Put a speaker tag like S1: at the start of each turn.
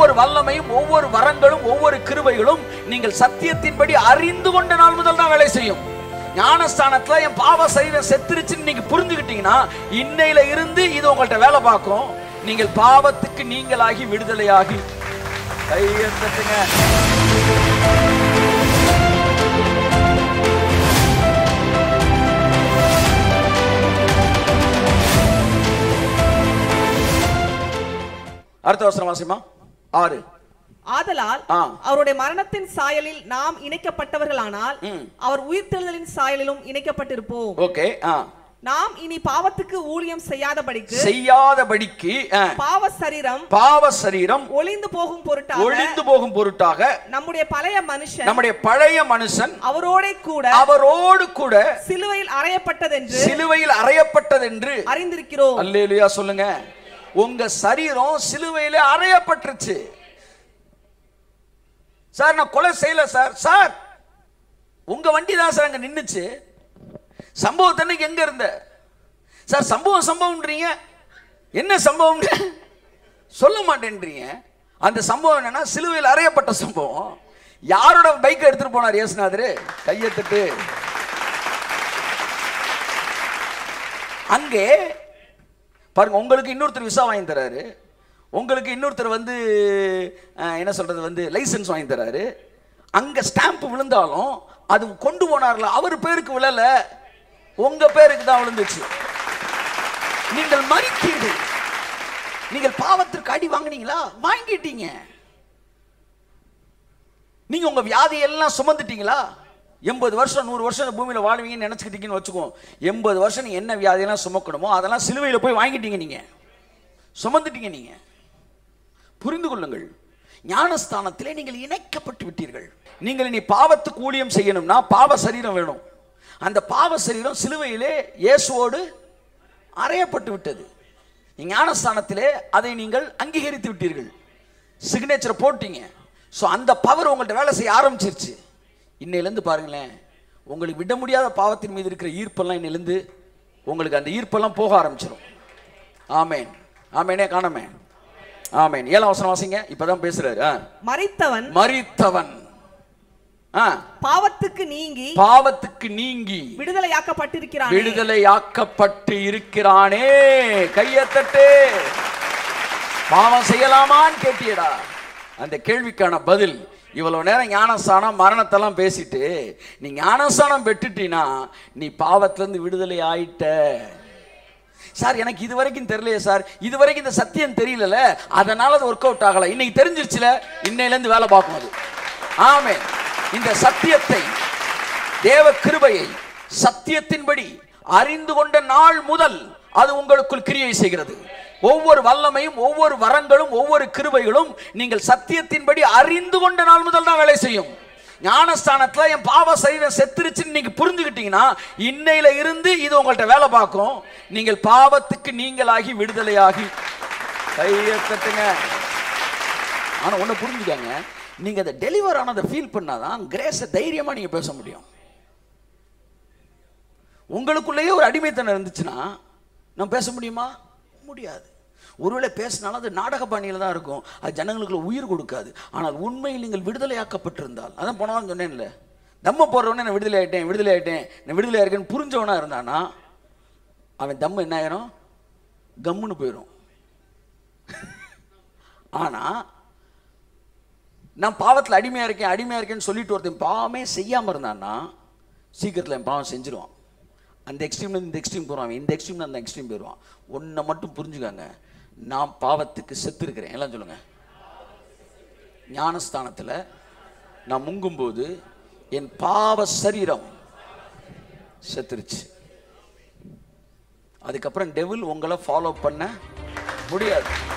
S1: ஒவ்வொரு வல்லமையும், ஒவ்வொரு வரங்களும், ஒவ்வொரு கிருபைகளும் நீங்கள் சத்தியத்தின்படி அறிந்து கொண்ட நாள் முதல் தான் வேலை செய்யும். ஞானஸ்தானத்துல என் பாவ சரீரம் செத்துருச்சுன்னு நீங்க புரிஞ்சுக்கிட்டீங்கன்னா இன்னையில இருந்து இது உங்கள்ட்ட வேலை பார்க்கும். நீங்கள் பாவத்துக்கு நீங்களாகி விடுதலையாகி கையை தட்டுங்க. அடுத்த வசனம் வாசிமா. 6.
S2: ஆதலால் அவருடைய மரணத்தின் சாயலில் நாம் இணைக்கப்பட்டவர்களானால் அவர் உயிர்த்தெழுதலின் சாயலிலும் இணைக்கப்பட்டிருப்போம்.
S1: ஓகே.
S2: நாம் இனி பாவத்துக்கு ஊழியம் செய்யாதபடிக்கு பாவ சரீரம் ஒளிந்து போகும் பொருட்டாக நம்முடைய பழைய மனுஷன் அவரோடு கூட சிலுவையில் அறையப்பட்டதென்று அறிந்திருக்கிறோம். அல்லேலூயா சொல்லுங்க. உங்க சரீரம் சிலுவையில அறையப்பட்டுருச்சு. சார் நான் கொலை செய்யல சார் உங்க வண்டி தான் சார் அங்க நின்னுச்சு. சம்பவத்தன்னைக்கு எங்க இருந்த சார்? சம்பவம்ன்றீங்க, என்ன சம்பவம் சொல்ல மாட்டேன்றீங்க. அந்த சம்பவம் என்னன்னா சிலுவையில் அறையப்பட்ட சம்பவம். யாரோட பைக் எடுத்துட்டு போனார் இயேசுநாதர்? கையை தட்டு. அங்கே பாருங்க, உங்களுக்கு இன்னொருத்தர் விசா வாங்கி தராரு, உங்களுக்கு இன்னொருத்தர் என்ன சொல்றது லைசன்ஸ் வாங்கி தராரு. அங்க ஸ்டாம்ப் விழுந்தாலும் அது கொண்டு போனார்ல அவர் பேருக்கு விழல, உங்க பேருக்கு தான் விழுந்துச்சு. நீங்கள் மறித்தீர்கள். நீங்கள் பாவத்திற்கு அடி வாங்கினீங்களா? வாங்கிட்டீங்க. நீங்க உங்க வியாதி எல்லாம் சுமந்துட்டீங்களா? 80 வருஷம் 100 வருஷம் பூமியில வாழ்வீங்கன்னு நினைச்சுக்கிட்டீங்கன்னு வச்சுக்கோ. 80 வருஷம் நீங்க என்ன வியாதியெல்லாம் சுமக்கணுமோ அதெல்லாம் சிலுவையில் போய் வாங்கிட்டீங்க, நீங்க சுமந்துட்டீங்க. நீங்க புரிந்து கொள்ளுங்கள், ஞானஸ்தானத்திலே நீங்கள் இணைக்கப்பட்டு விட்டீர்கள். நீங்கள் இனி பாவத்துக்கு ஊழியம் செய்யணும்னா பாவ சரீரம் வேணும். அந்த பாவ சரீரம் சிலுவையிலே இயேசுவோடு அறையப்பட்டு விட்டது. ஞானஸ்தானத்திலே அதை நீங்கள் அங்கீகரித்து விட்டீர்கள், சிக்னேச்சர் போட்டீங்க. ஸோ அந்த பவர் உங்கள்கிட்ட வேலை செய்ய ஆரம்பிச்சிருச்சு. இன்னையிலேருந்து பாருங்களேன், உங்களுக்கு விட முடியாத பாவத்தின் மீது இருக்கிற ஈர்ப்பெல்லாம் இன்னையிலேருந்து உங்களுக்கு அந்த ஈர்ப்பெல்லாம் போக ஆரம்பிச்சிடும். ஆமேன். ஆமேனே காணமே. ஆமேன். 7ஆம் வசனம் வாசிங்க. இப்பதான் பேசுறாரு. மரித்தவன் பாவத்துக்கு நீங்கி விடுதலையாக்கப்பட்டு இருக்கிறானே. கையத்தட்டு. பாவம் செய்யலாமான்னு கேட்டியடா. அந்த கேள்விக்கான பதில் இவ்வளவு நேரம் ஞானஸ்தானம் மரணத்தெல்லாம் பேசிட்டு நீ ஞானஸ்தானம் பெற்றுட்டீனா நீ பாவத்திலிருந்து விடுதலை ஆயிட்ட. சார் எனக்கு இது வரைக்கும் தெரியலையே சார், இது வரைக்கும் இந்த சத்தியம் தெரியல, அதனால அது ஒர்க் அவுட் ஆகல. இன்னைக்கு தெரிஞ்சிருச்சுல, இன்னையிலேருந்து வேலை பார்க்கும் அது. ஆமென். இந்த சத்தியத்தை, தேவ கிருபையை சத்தியத்தின்படி அறிந்து கொண்ட நாள் முதல் அது உங்களுக்குள் கிரியை செய்கிறது. ஒவ்வொரு வல்லமையும், ஒவ்வொரு வரங்களும், ஒவ்வொரு கிருபைகளும் நீங்கள் சத்தியத்தின்படி அறிந்து கொண்ட நாள் முதல் தான் வேலை செய்யும். ஞானஸ்தானத்துல என் பாவ சரீரம் செத்துருச்சுன்னு நீங்க புரிஞ்சுக்கிட்டீங்கன்னா இன்னையில இருந்து இது உங்கள்ட்ட வேலை பார்க்கும். நீங்கள் பாவத்துக்கு நீங்களாகி விடுதலையாகி கையை தட்டுங்க. ஆனா ஒண்ணு புரிஞ்சுக்காங்க, நீங்க அதை டெலிவர் ஆனதை ஃபீல் பண்ணாதான் கிரேஸை தைரியமா நீங்க பேச முடியும். உங்களுக்குள்ளேயே ஒரு அடிமைத்தனம் இருந்துச்சுன்னா நான் பேச முடியுமா? முடியாது. ஒருவேளை பேசினாலும் அது நாடக பாணியில் தான் இருக்கும், அது ஜனங்களுக்குள்ள உயிர் கொடுக்காது. ஆனால் உண்மையில் நீங்கள் விடுதலையாக்கப்பட்டிருந்தால், அதான் போனதான் சொன்னேன்ல, தம்ம போடுறவனே நான் விடுதலை ஆகிட்டேன்னு புரிஞ்சவனா இருந்தானா அவன் தம்ம என்ன ஆயிரும்? கம்முன்னு போயிடும். ஆனா நான் பாவத்தில் அடிமையா இருக்கேன்னு சொல்லிட்டு ஒருத்தன் பாவமே செய்யாம இருந்தான்னா சீக்கிரத்தில் என் பாவம் செஞ்சிருவான். அந்த எக்ஸ்ட்ரீம்ல இந்த எக்ஸ்ட்ரீம் போறான், இந்த எக்ஸ்ட்ரீம்ல அந்த எக்ஸ்ட்ரீம் போயிடுவான். ஒன்றை மட்டும் புரிஞ்சுக்காங்க, நான் பாவத்துக்கு செத்து இருக்கிறேன். எல்லாம் சொல்லுங்க. ஞானஸ்தானத்தில் நான் முங்கும்போது என் பாவ சரீரம் செத்துருச்சு. அதுக்கப்புறம் டெவில் உங்களை ஃபாலோ பண்ண முடியாது.